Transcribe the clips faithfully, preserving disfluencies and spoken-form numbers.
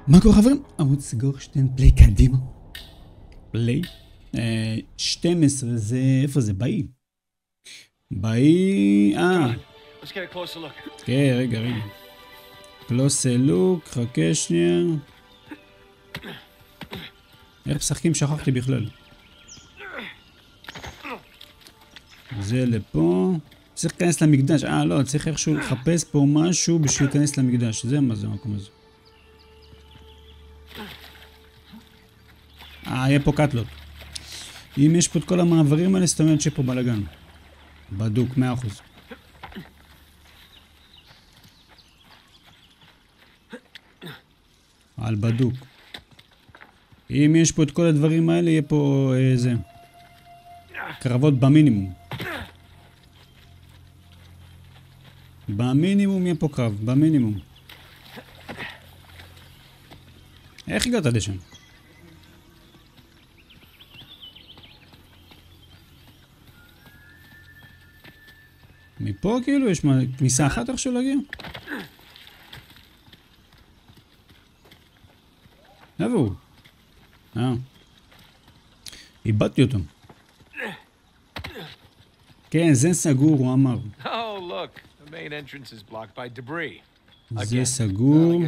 מה קורה חברים? ערוץ גורשטיין פליי קדימה. פליי. שתים עשרה זה... איפה זה? באי. באי... אה. כן, רגע, רגע. קלוסה לוק, חכה שנייה. איך משחקים? שכחתי בכלל. זה לפה. צריך להיכנס למקדש. אה, לא, צריך איכשהו לחפש פה משהו בשביל להיכנס למקדש. זה מה זה המקום הזה. אה, יהיה פה קטלות. אם יש פה את כל המעברים האלה, זאת אומרת שפה בלגן. בדוק, מאה אחוז. על בדוק. אם יש פה את כל הדברים האלה, יהיה פה איזה... קרבות במינימום. במינימום יהיה פה קרב, במינימום. איך הגעת לשם? מפה כאילו יש כניסה אחת עכשיו להגיע? איפה הוא? אה. איבדתי אותו. כן, זה סגור, הוא אמר. זה סגור.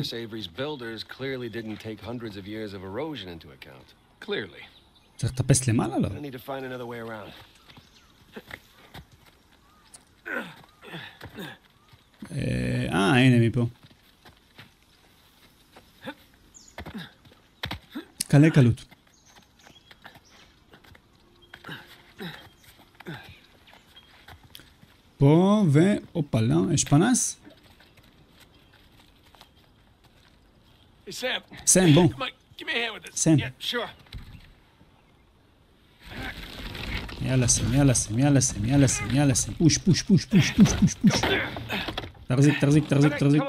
צריך לטפס למעלה לא? אה, הנה מפה. קלה קלות. פה ואופלה, יש פנס? סם, בוא. סם. יאללה סם, יאללה סם, יאללה סם, יאללה סם, יאללה סם. פוש, פוש, פוש, פוש, פוש, פוש, פוש. תחזיק, תחזיק, תחזיק, תחזיק.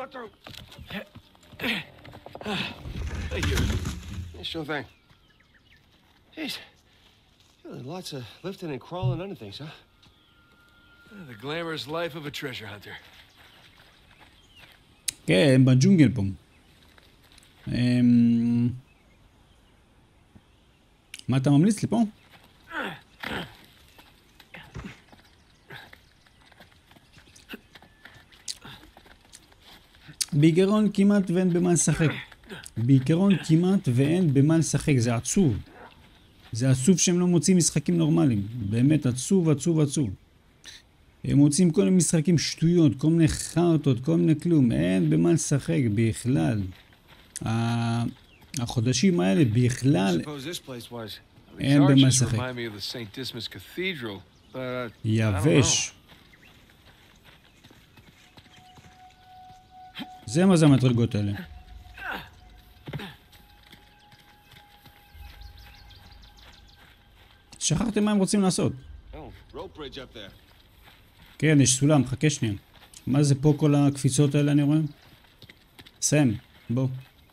Sure thing. Jeez. Really lots of lifting and crawling under things, huh? The glamorous life of a treasure hunter. כן, בג'ונגל פה. מה אתה ממליץ לי פה? בעיקרון כמעט ואין במה לשחק. בעיקרון כמעט ואין במה לשחק, זה עצוב. זה עצוב שהם לא מוצאים משחקים נורמליים. באמת עצוב, עצוב, עצוב. הם מוצאים כל מיני משחקים שטויות, כל מיני חרטות, כל מיני כלום. אין במה לשחק בכלל. החודשים האלה בכלל אין במה לשחק. יבש. זה מה זה המדרגות האלה. שכחתם מה הם רוצים לעשות. כן, יש סולם, חכה שנייה. מה זה פה כל הקפיצות האלה אני רואה? סם, בוא.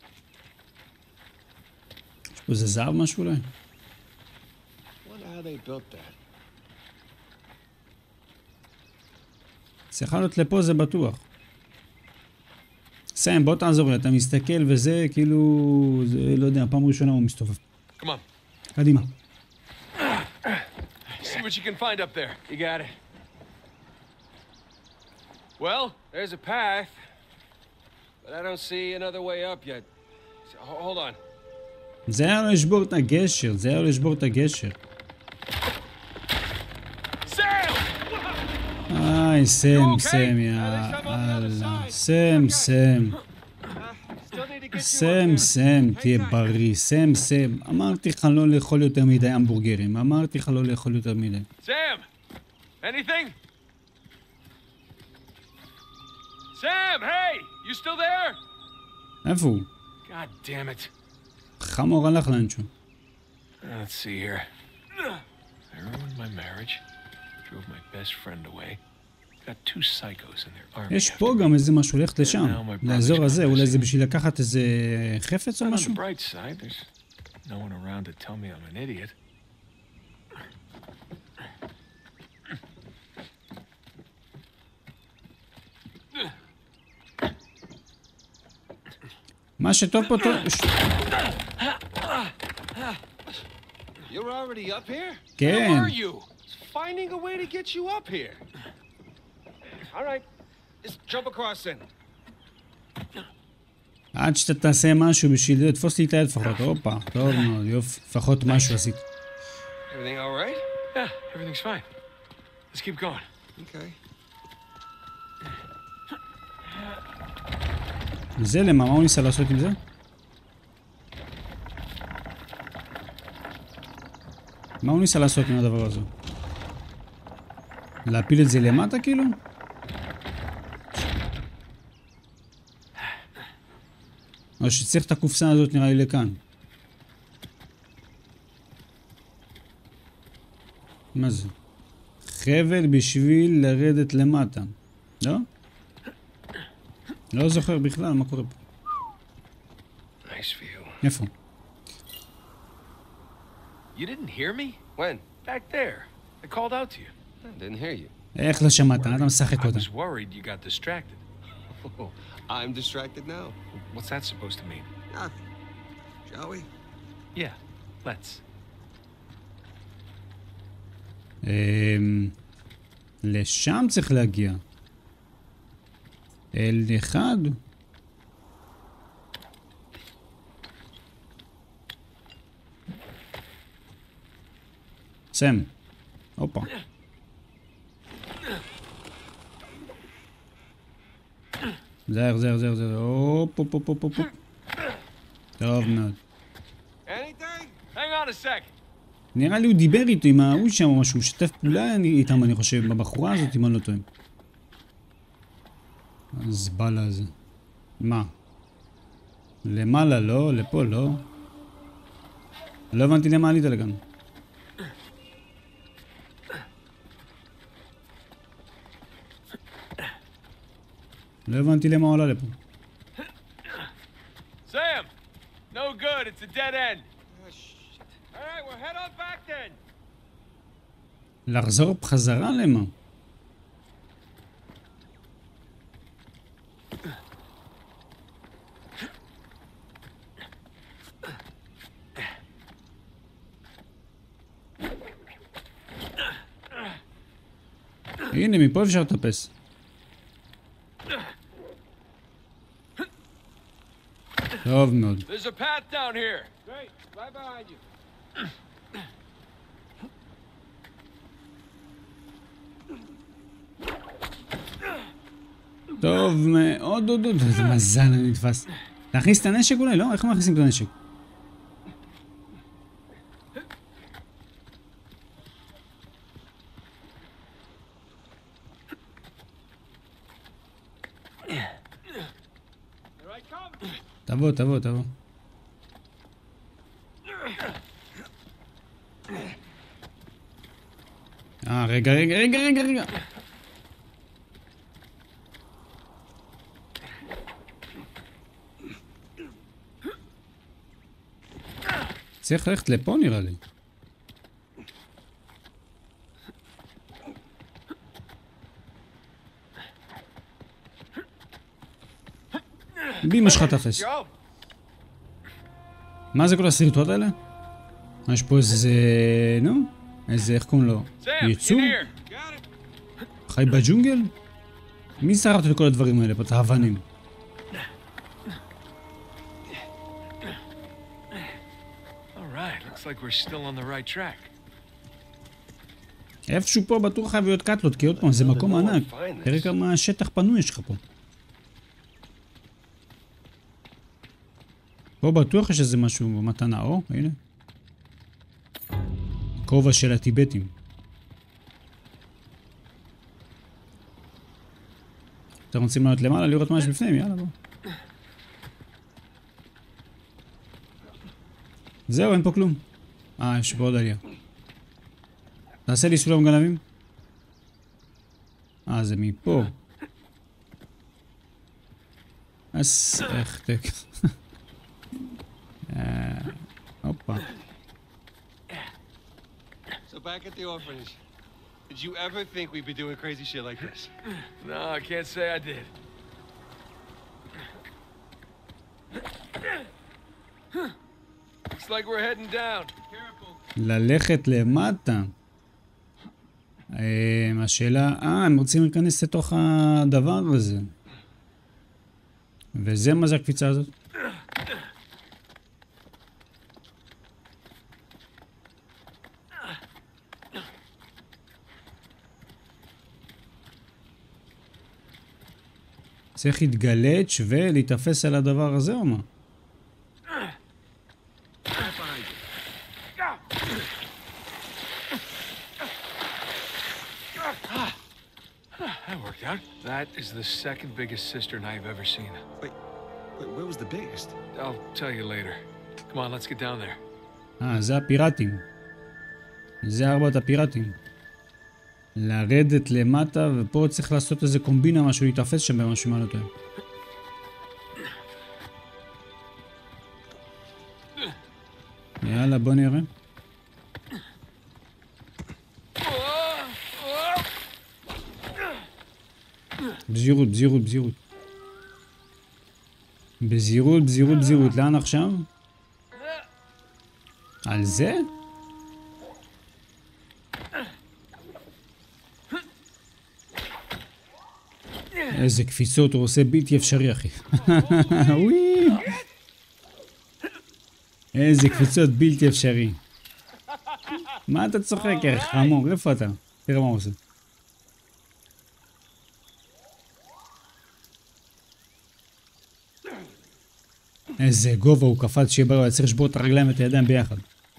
יש פה איזה זהב משהו אולי? צריך לעלות לפה זה בטוח. סם, בוא תעזור לי, אתה מסתכל וזה כאילו, זה, לא יודע, פעם ראשונה הוא מסתובב. קדימה. See what you can find up there. You got it. Well, there's a path, but I don't see another way up yet. So, hold on. זה היה לו לשבור את הגשר, זה היה לו לשבור את הגשר. איי, סם, סם, יאללה. סם, סם. סם, סם, תהיה בריא. סם, סם. אמרתי לך לא לאכול יותר מדי המבורגרים. אמרתי לך לא לאכול יותר מדי. סם! anything? סם, hey! You still there? איפה הוא? God damn it. חמור הלך לאנשהו. Let's see here. I ruined my marriage. Drove my best friend away. Got two psychos in their army. יש פה גם איזה משהו, הולכת לשם. לאזור הזה, אולי זה בשביל לקחת איזה חפץ או משהו? On the bright side, there's no one around to tell me I'm an idiot. מה שטוב פה טוב... You're already up here? כן. Where are you? Finding a way to get you up here. All right. Just jump across then. עד שאתה תעשה משהו בשביל זה, תפוס לי את היד לפחות. הופה, טוב מאוד, יופי. לפחות משהו עשית. Everything all right? Yeah, everything's fine. Let's keep going. Okay. זה למה? מה הוא ניסה לעשות עם זה? מה הוא ניסה לעשות עם הדבר הזה? להפיל את זה למטה כאילו? או שצריך את הקופסה הזאת נראה לי לכאן. מה זה? חבל בשביל לרדת למטה. לא? לא זוכר בכלל מה קורה פה. Nice view. איפה? You didn't hear me? When? Back there. I called out to you. I didn't hear you. איך לא שמעת? אתה משחק I אותה. was worried you got distracted. Oh, I'm distracted now. What's that supposed to mean? Nothing. Shall we? Yeah, let's. אמ... לשם צריך להגיע. אל אחד. סם. הופה. זהר, זהר, זהר, זהר. הופ, הופ, הופ, הופ, הופ. טוב מאוד. Anything? Hang on a sec. נראה לי הוא דיבר איתו עם ההוא שם או משהו, הוא משתף פעולה איתם אני חושב, בבחורה הזאת אם אני לא טועה. הזבלה הזה. מה? למעלה לא, לפה לא. לא הבנתי למה עלית לכאן. לא הבנתי למה עולה לפה. Sam! No good, it's a dead end. Oh, shit. All right, we'll head on back then. לחזור בחזרה למה? הנה, מפה אפשר לטפס. טוב מאוד. There's a path down here. Great. Right behind you. טוב מאוד, עוד, עוד, איזה מזל אני נתפס. להכניס את הנשק אולי? לא? איך מכניסים את הנשק? תבוא, תבוא, תבוא. אה, רגע, רגע, רגע, רגע, רגע. צריך ללכת לפה נראה לי. בימא שלך תפס. מה זה כל הסרטוט האלה? יש פה איזה... נו? איזה... איך קוראים לו? יצור? חי בג'ונגל? מי שרט את כל הדברים האלה פה? את האבנים. Looks like we're still on the right track. איפשהו פה בטוח חייב להיות קטלות, כי עוד פעם זה מקום ענק. תראה כמה שטח פנוי יש לך פה. פה בטוח יש איזה משהו במתנה, או, הנה. כובע של הטיבטים. אתם רוצים לעלות למעלה לראות מה יש בפנים? יאללה בוא. זהו, אין פה כלום. אה, יש פה עוד עלייה. תעשה לי סולם גנבים. אה, זה מפה. אז איך תק. הופה. So back at the orphanage, did you ever think we'd be doing crazy shit like this? No, I can't say I did. Looks like we're heading down. ללכת למטה. אה, השאלה, אה, הם רוצים להיכנס לתוך הדבר הזה. וזה מה זה הקפיצה הזאת? צריך להתגלץ' ולהתאפס על הדבר הזה או מה? That worked out. That is the second biggest cistern I've ever seen. Wait, wait, where was the biggest? I'll tell you later. Come on, let's get down there. אה, זה הפיראטים. זה ארבעת הפיראטים. לרדת למטה, ופה צריך לעשות איזה קומבינה, משהו להתאפס שם במשהו מעלות היום. יאללה, בוא נראה. בזירות, בזירות, בזירות. בזירות, בזירות, בזירות. לאן עכשיו? על זה? איזה קפיצות הוא עושה בלתי אפשרי, אחי. וואי. איזה קפיצות בלתי אפשרי. מה אתה צוחק, איך? חמור, איפה אתה? תראה מה הוא עושה. איזה גובה הוא קפץ שיהיה ברור, צריך לשבור את הרגליים ואת הידיים ביחד.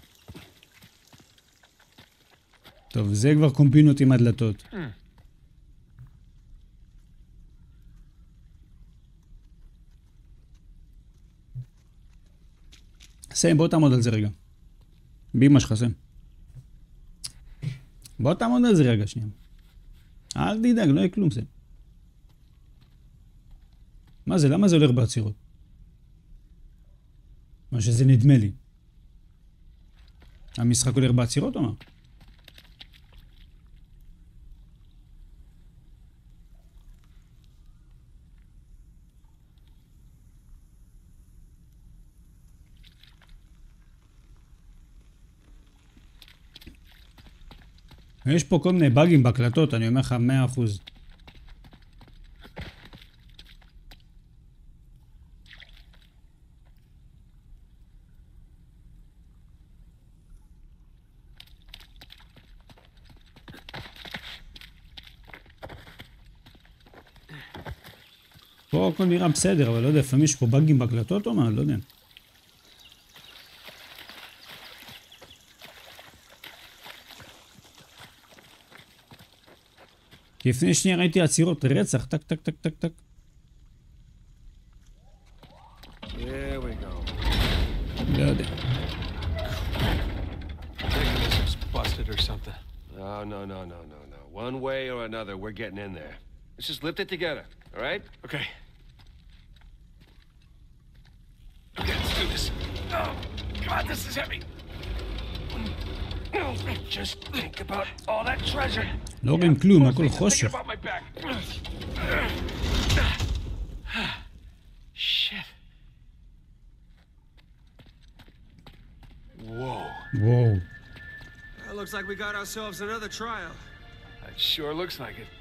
טוב, זה כבר קומבינות עם הדלתות. סיים, בוא תעמוד על זה רגע. באמא שלך, סיים. בוא תעמוד על זה רגע, שנייה. אל תדאג, לא יהיה כלום, סיים. מה זה? למה זה הולך בעצירות? מה שזה נדמה לי. המשחק הולך בעצירות או מה? יש פה כל מיני באגים בהקלטות, אני אומר לך מאה אחוז. פה הכל נראה בסדר, אבל לא יודע, לפעמים יש פה באגים בהקלטות או מה? לא יודע. כי לפני שנייה ראיתי עצירות רצח, טק טק טק טק טק. There we go. לא יודע. Busted or something. No, no, no, no, no, no. One way or another, we're getting in there. Let's just lift it together, all right? Okay. Okay, let's do this. Oh, God, this is heavy. Just think about all that treasure. לא רואים כלום, הכל חושך. Shit. Whoa. וואו. That looks like we got ourselves another trial. That sure looks like it.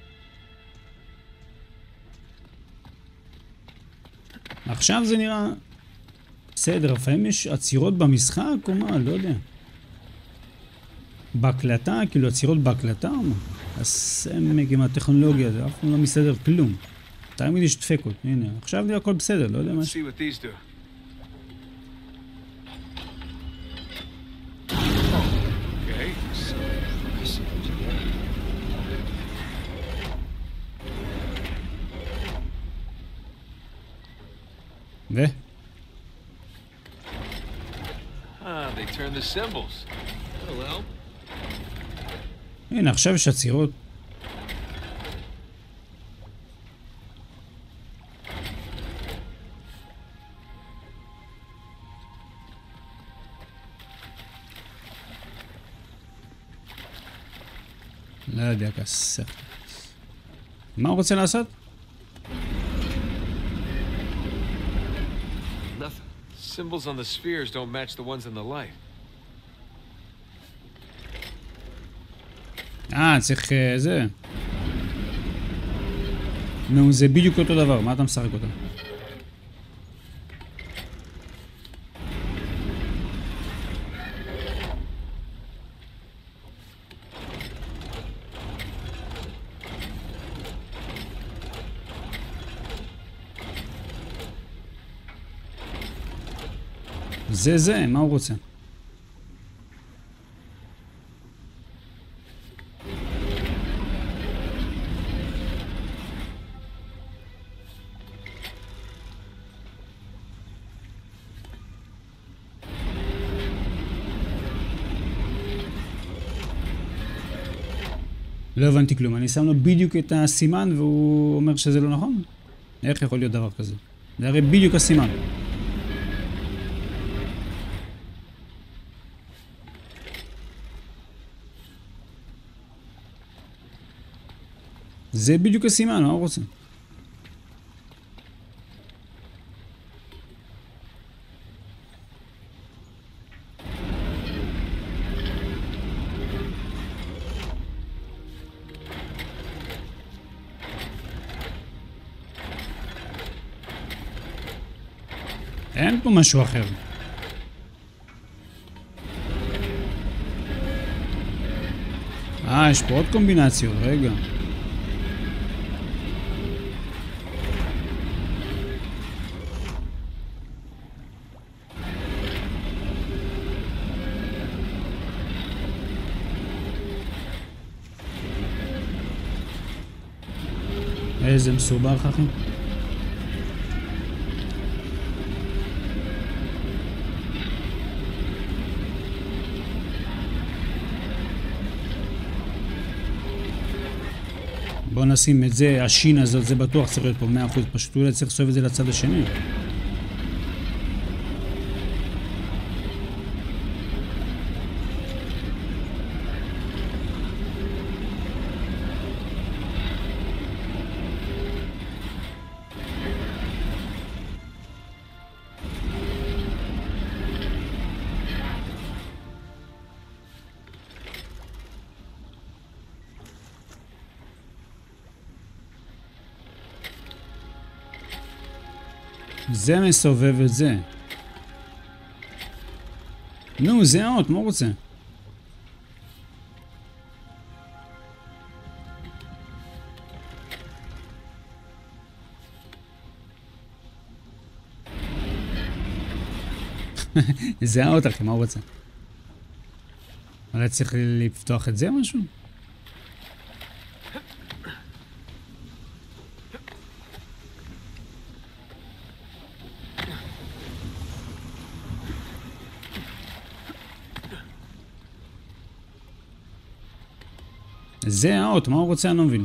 עכשיו זה נראה בסדר, לפעמים יש עצירות במשחק או מה, לא יודע. בהקלטה, כאילו עצירות בהקלטה או מה? הסמק עם הטכנולוגיה, זה אף פעם לא מסתדר כלום. תמיד יש דפקות, הנה, עכשיו נראה הכל בסדר, לא יודע מה. See what these do. Okay. ו? Ah, they turned the symbols. That'll help. הנה, עכשיו יש עצירות. לא יודע, כסך. מה הוא רוצה לעשות? Nothing. Symbols on the spheres don't match the ones in the light. אה, צריך אה, זה. נו, זה בדיוק אותו דבר, מה אתה משחק אותה? זה זה, מה הוא רוצה? לא הבנתי כלום, אני שם לו בדיוק את הסימן והוא אומר שזה לא נכון? איך יכול להיות דבר כזה? זה הרי בדיוק הסימן. זה בדיוק הסימן, מה הוא רוצה? אין פה משהו אחר. אה, יש פה עוד קומבינציות, רגע. איזה מסובך, אחי. בוא נשים את זה, השין הזאת, זה בטוח צריך להיות פה מאה אחוז, פשוט אולי צריך לסובב את זה לצד השני. זה מסובב את זה. נו, זה האות, מה הוא רוצה? זה האות, אחי, מה הוא רוצה? אולי צריך לפתוח את זה משהו? זה האות, מה הוא רוצה? אני לא מבין.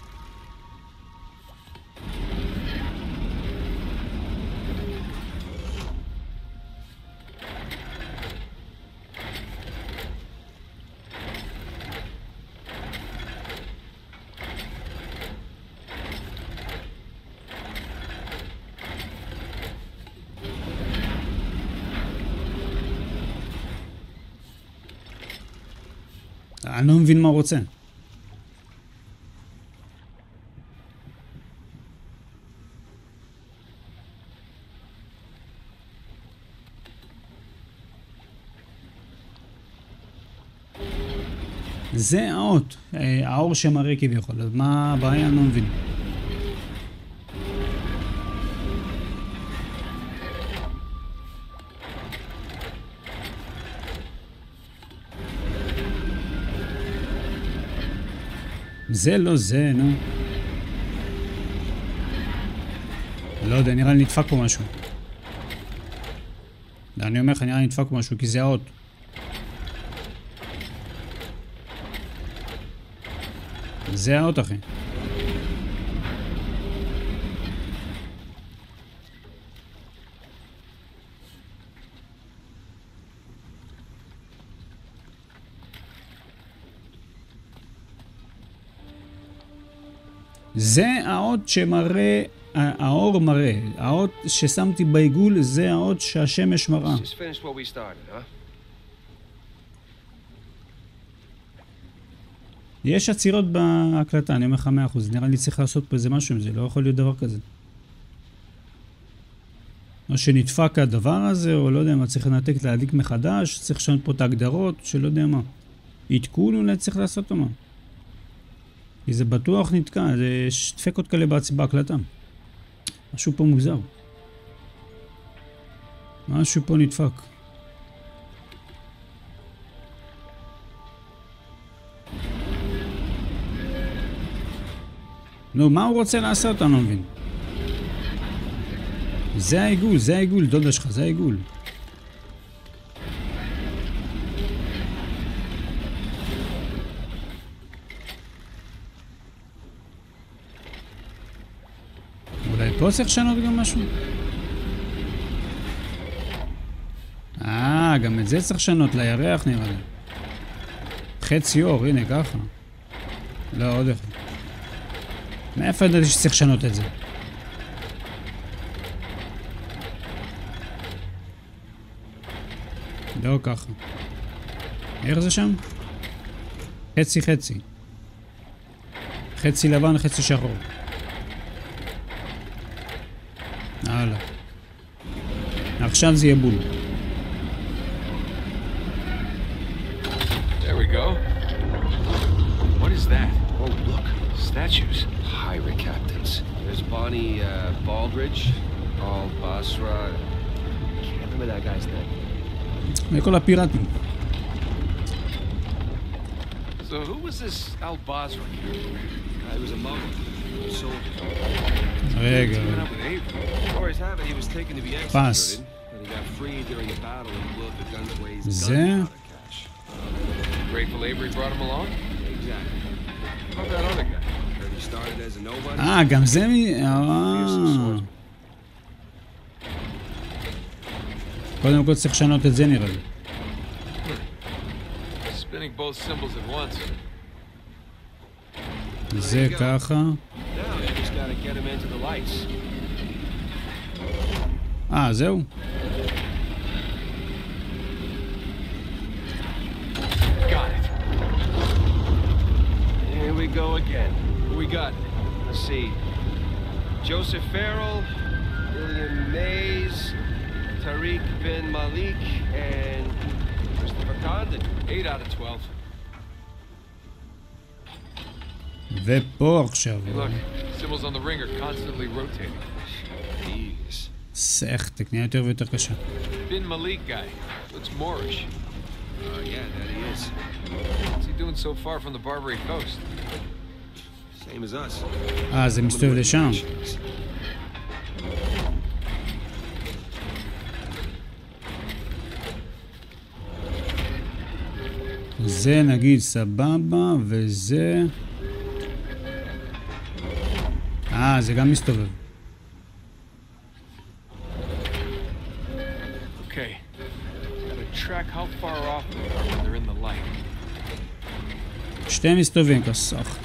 אני לא מבין מה הוא רוצה. זה האות, האור שמראה כביכול, אז מה הבעיה? אני לא מבין. זה לא זה, נו. לא יודע, נראה לי נדפק פה משהו. אני אומר לך, נראה לי נדפק פה משהו, כי זה האות. זה האות, אחי. זה האות שמראה האור מראה. האות ששמתי בעיגול זה האות שהשמש מראה. Just finish what we started, huh? יש עצירות בהקלטה, אני אומר לך מאה אחוז. נראה לי צריך לעשות פה איזה משהו עם זה, לא יכול להיות דבר כזה. או שנדפק הדבר הזה, או לא יודע מה, צריך לנתק, להדליק מחדש, צריך לשנות פה את ההגדרות, שלא יודע מה. עדכון אולי צריך לעשות מה. כי זה בטוח נתקע, זה דפקות כאלה בהקלטה. משהו פה מוזר. משהו פה נדפק. נו, מה הוא רוצה לעשות? אני לא מבין. זה העיגול, זה העיגול, דודה שלך, זה העיגול. אולי פה צריך לשנות גם משהו? אה, גם את זה צריך לשנות לירח נראה לי. חצי אור, הנה ככה. לא, עוד אחד. מאיפה ידעתי שצריך לשנות את זה? לא ככה. איך זה שם? חצי חצי. חצי לבן, חצי שחור. הלאה. עכשיו זה יהיה בול. There we go. What is that? Oh, look. Statues. Pirate captains. There's Bonnie uh, Baldridge, Al Basra. Can't remember that guy's name. וכל הפיראטים. So who was this Al Basra? He was a Mongol, a soldier. רגע. Coming up with Avery. Stories have it he was taken to be פס. executed, and he got freed during a battle and blew up the Gunsway's זה? gunpowder cache. Grateful Avery brought him along? Exactly. How about that other guy? Heard he started as a nobody. אה, גם זה מי... אה. קודם כל צריך לשנות את זה נראה לי. Spinning both symbols at once. זה ככה. Now you just gotta get him into the lights. אה, זהו. Got it. Here we go again. Who we got? Let's see. Joseph Farrell, William Mays, Tariq bin Malik, and Christopher Condon. Eight out of twelve. ופה עכשיו. Hey, look. Symbols on the ring are constantly rotating. Jeez. סך, תקניה יותר ויותר קשה. Bin Malik guy. Looks Moorish. Uh, yeah, that he is. What's he doing so far from the Barbary coast? Same as us. אה, זה מסתובב לשם. זה נגיד סבבה, וזה... אה, זה גם מסתובב. Okay. Gotta track how far off they are when they're in the light. שתי מסתובבים כסך.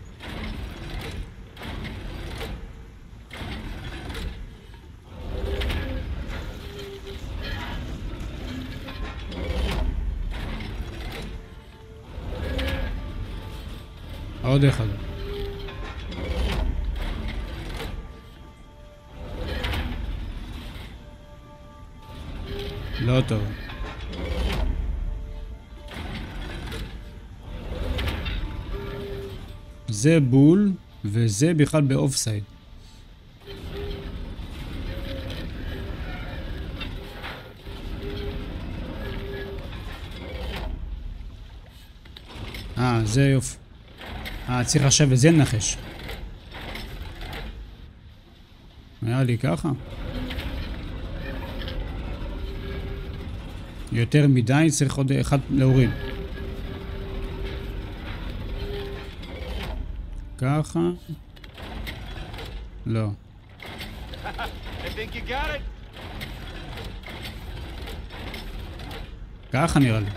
עוד אחד. לא טוב. זה בול, וזה בכלל באופסייד. אה, זה יופי. אה, צריך עכשיו וזה לנחש. היה לי ככה. יותר מדי, צריך עוד אחד להוריד. ככה. לא. I think you got it. ככה נראה לי.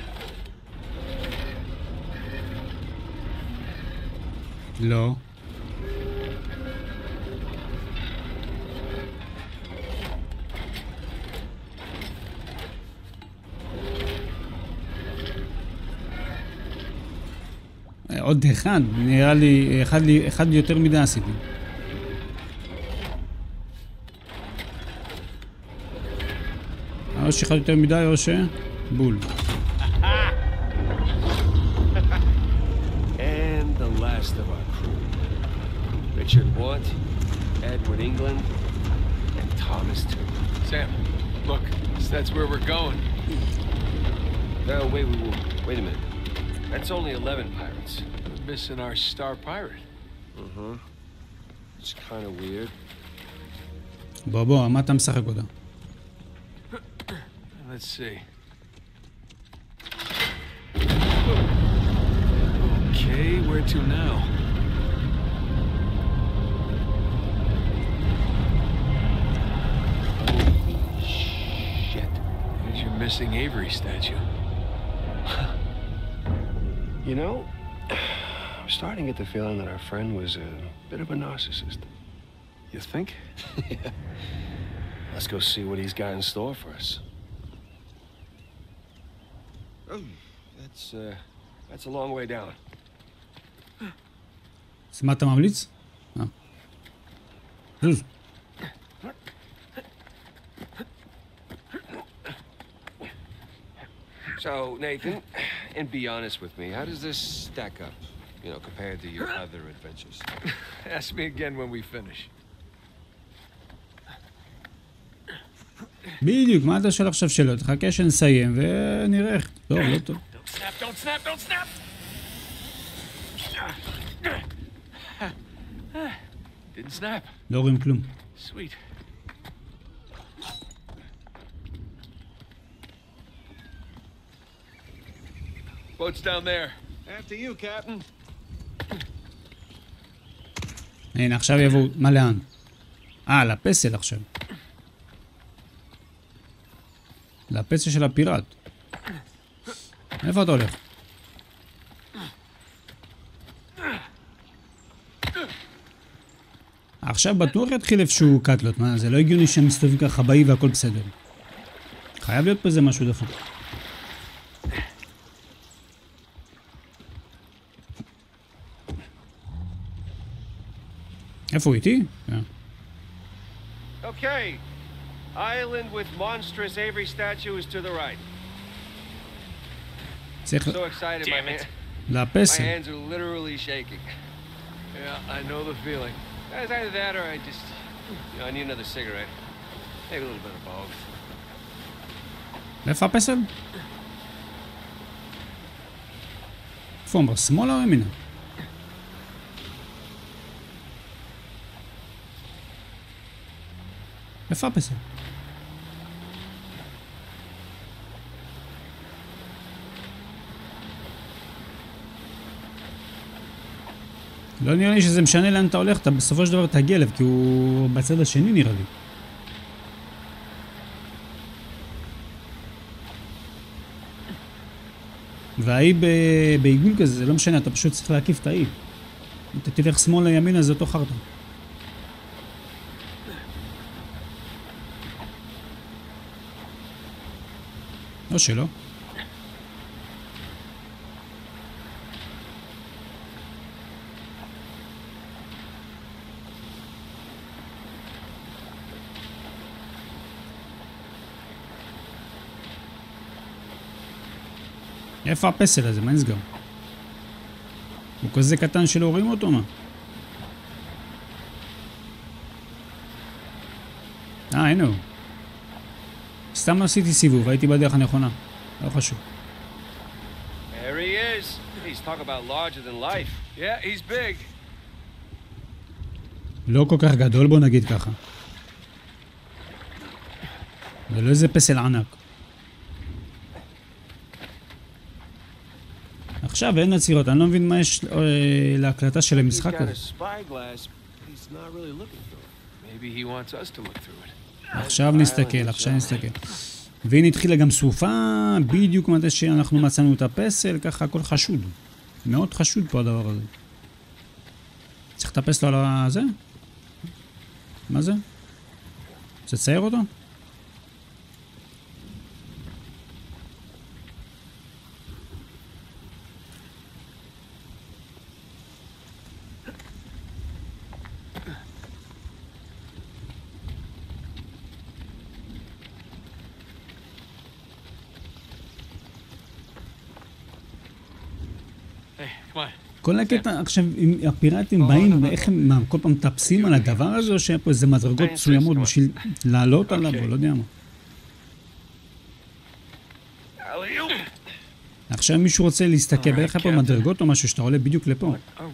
לא. עוד אחד, נראה לי, אחד, לי, אחד יותר מדי עשיתי. או שאחד יותר מדי או ש... בול. And the last of our crew. Richard Watt, Edward England, and Thomas Turner. Sam, look, that's where we're going. No, wait, wait, wait, wait a minute. That's only eleven pirates. We're missing our star pirate. Mm-hmm. It's kind of weird. בוא בוא, מה אתה משחק אותה? Let's see. Okay, where to now? Shit. There's your missing Avery statue. You know, I'm starting to get the feeling that our friend was a bit of a narcissist. You think? Yeah. Let's go see what he's got in store for us. Oh, that's, uh, that's a long way down. אז מה אתה ממליץ? אה. זוז. So, Nathan, and be honest with me, how does this stack up, you know, compared to your other adventures? Ask me again when we finish. בדיוק, מה אתה שואל עכשיו שאלות? חכה שנסיים ונראה איך. טוב, לא טוב. Don't snap, don't snap, don't snap! Didn't snap. לא רואים כלום. Sweet. Boat's down there. After you, Captain. הנה, עכשיו יבואו. מה לאן? אה, לפסל עכשיו. לפסל של הפיראט. איפה אתה הולך? עכשיו בטוח יתחיל איפשהו קטלות, מה? זה לא הגיוני שהם מסתובבים ככה באי והכל בסדר. חייב להיות פה איזה משהו דפוק. איפה הוא איתי? כן. Okay. Island with monstrous Avery statue is to the right. צריך So excited, my Damn man. it. My לפסל. hands are literally shaking. Yeah, I know the feeling. It's either that or I just, you know, I need another cigarette. Maybe a little bit of both. איפה הפסל? איפה הוא? שמאלה או ימינה? איפה הפסל? לא נראה לי שזה משנה לאן אתה הולך, אתה בסופו של דבר תגיע אליו, כי הוא בצד השני נראה לי. והאי בעיגול כזה, זה לא משנה, אתה פשוט צריך להקיף את האי. אתה תלך שמאלה ימינה, זה אותו חרטה. לא שלא. איפה הפסל הזה? מה נסגר? הוא כזה קטן שלא רואים אותו, מה? אה, הנה הוא. סתם עשיתי סיבוב, הייתי בדרך הנכונה. לא חשוב. There he is. He's talking about larger than life. Yeah, he's big. לא כל כך גדול, בוא נגיד ככה. זה לא איזה פסל ענק. עכשיו אין עצירות, אני לא מבין מה יש להקלטה של המשחק He's got הזה. a spyglass, but he's not really looking through it. Maybe he wants us to look through it. עכשיו נסתכל, עכשיו נסתכל. והנה התחילה גם סופה, בדיוק מתי שאנחנו מצאנו את הפסל, ככה הכל חשוד. מאוד חשוד פה הדבר הזה. צריך לטפס לו על הזה? מה זה? זה צייר אותו? Hey, come on. כל הקטע, עכשיו, אם הפיראטים באים, ואיך הם, מה, כל פעם מטפסים על הדבר הזה, או שהיה פה איזה מדרגות מסוימות בשביל לעלות עליו, או לא יודע מה. עכשיו מישהו רוצה להסתכל, ואיך פה מדרגות או משהו, שאתה עולה בדיוק לפה.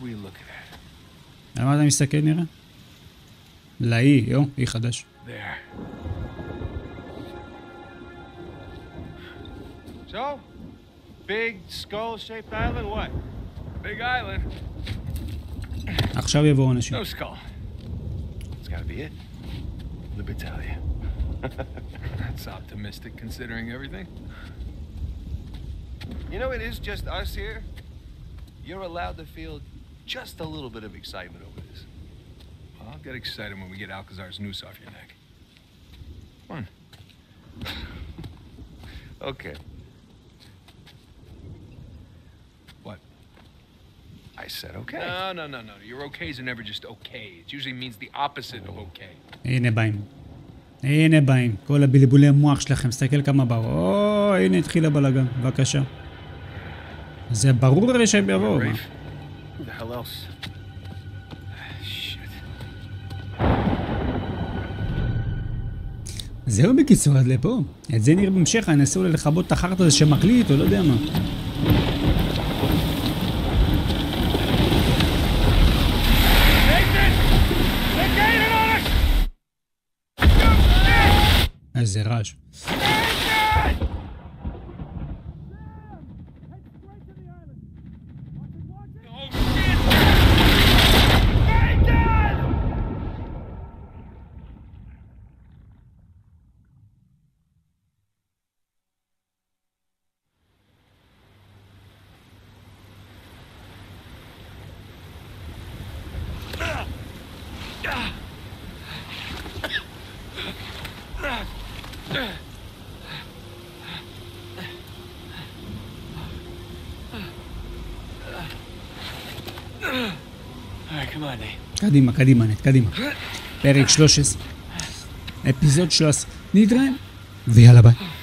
למה אתה מסתכל נראה? לאי, יו, אי חדש. So, big skull-shaped island, what? Big island. עכשיו יבואו אנשים. No skull. It's gotta be it. Libertalia. That's optimistic considering everything. You know, it is just us here. You're allowed to feel just a little bit of excitement over this. Well, I'll get excited when we get Alcazar's noose off your neck. Come on. Okay. What? I said okay. No, no, no, no. Your okays are never just okay. It usually means the opposite of okay. הנה באים. הנה באים. כל הבלבולי המוח שלכם, תסתכל כמה באו. או, הנה התחיל הבלגן. בבקשה. זה ברור הרי שהם יבואו. Who the hell else? זהו בקיצור עד לפה. את זה נראה בהמשך, אני אנסה אולי לכבות את החרט הזה שמקליט, או לא יודע מה. איזה רעש. קדימה, קדימה, נט, קדימה. פרק שלוש עשרה. אפיזוד שלוש עשרה. נתראה, ויאללה ביי.